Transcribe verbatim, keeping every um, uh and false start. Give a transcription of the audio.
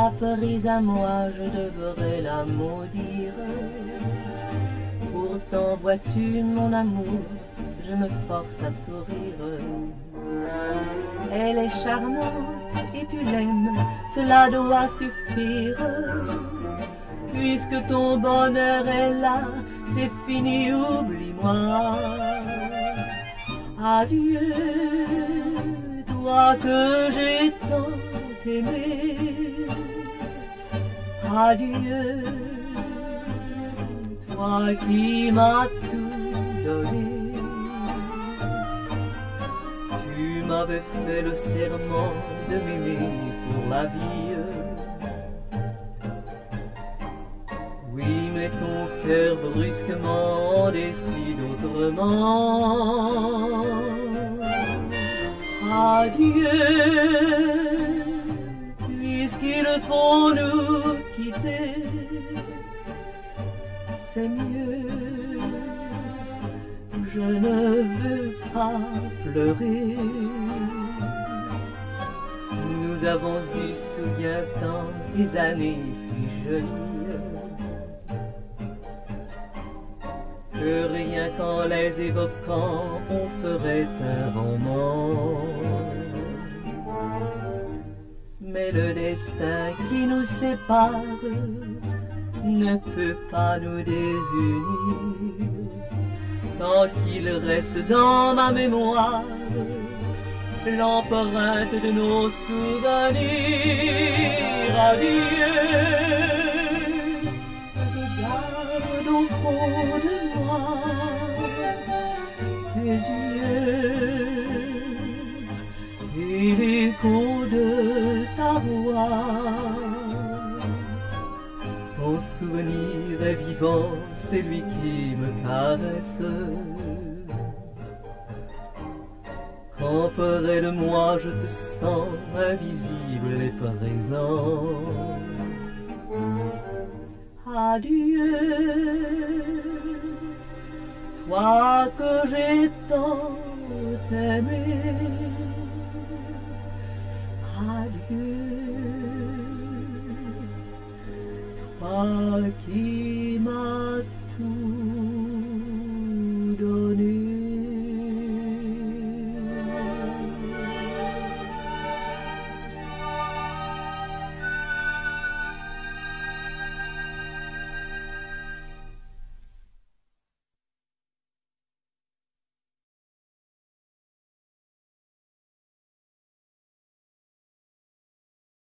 ta prise à moi, je devrais la maudire. Pourtant vois-tu mon amour, je me force à sourire. Elle est charmante et tu l'aimes, cela doit suffire. Puisque ton bonheur est là, c'est fini, oublie-moi. Adieu, toi que j'ai tant aimé. Adieu, toi qui m'as tout donné. Tu m'avais fait le serment de m'aimer pour la vie. Oui, mais ton cœur brusquement décide autrement. Adieu, puisqu'il faut nous quitter, c'est mieux. Je ne veux pas pleurer. Nous avons eu, souviens-t'en, des années si jolies, que rien qu'en les évoquant, on ferait un roman. Mais le destin qui nous sépare ne peut pas nous désunir, tant qu'il reste dans ma mémoire l'empreinte de nos souvenirs. Adieu, regarde au fond de moi tes yeux et l'écho de ta voix. Ton souvenir est vivant, c'est lui qui me caresse. Quand près de moi je te sens invisible et présent. Adieu, toi que j'ai tant aimé. Adieu, toi qui m'as tout